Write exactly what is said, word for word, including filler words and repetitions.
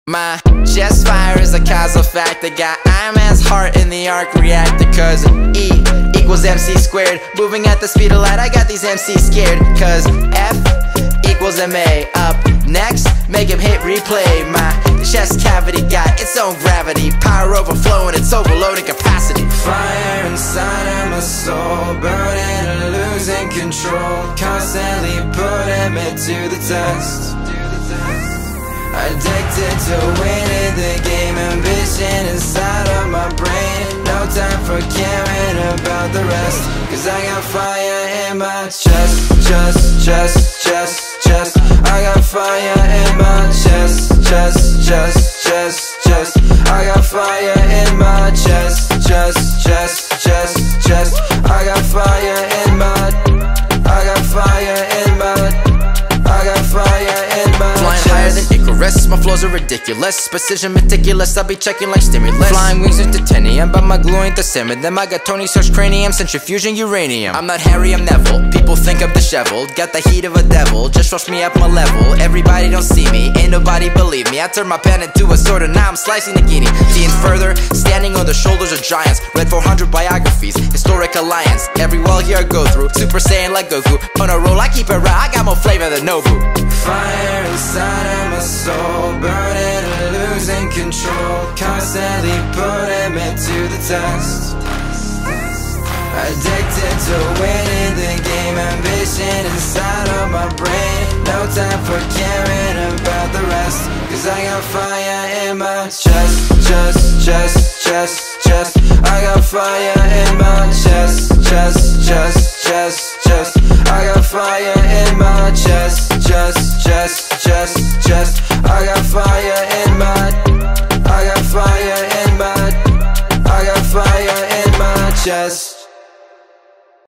My chest fire is a causal fact. I got Iron Man's heart in the arc reactor. Cause E equals M C squared. Moving at the speed of light, I got these M Cs scared. Cause F equals M A. Up next, make him hit replay. My chest cavity got its own gravity. Power overflowing, it's overloading capacity. Fire inside of my soul, burning and losing control. Constantly putting me to the test. Addicted to winning the game, ambition inside of my brain. No time for caring about the rest, cause I got fire in my chest, chest, chest, chest, chest. I got fire in my chest, chest, chest, chest, chest. I got fire in my chest, chest, chest, chest, chest. I got fire in my, I got fire in my, I got fire in my Flying chest. higher than Icarus, my flows are ridiculous. Precision meticulous, I'll be checking like stimulus. Flying wings into titanium, but my glue ain't the same. And then I got Tony Stark's cranium, centrifuging uranium. I'm not Harry, I'm Neville. People think I'm disheveled, got the heat of a devil. Just rush me up my level. Everybody don't see me, ain't nobody believe me. I turned my pen into a sword and now I'm slicing the guinea. Seeing further, standing on the shoulders of giants. Read four hundred biographies, historic alliance. Every wall here I go through, Super Saiyan like Goku. On a roll, I keep it right, I got more flavor than Nobu. Fire inside of my soul, burning and losing control. Constantly putting me to the test. Addicted to winning the game, ambition inside of my brain. No time for caring about the rest, cause I got fire in my chest, chest, chest, chest, chest. I got fire in my chest, chest, chest, chest, chest. I got fire in my chest, chest, chest, chest, chest. I got fire in my, I got fire in my, I got fire in my chest.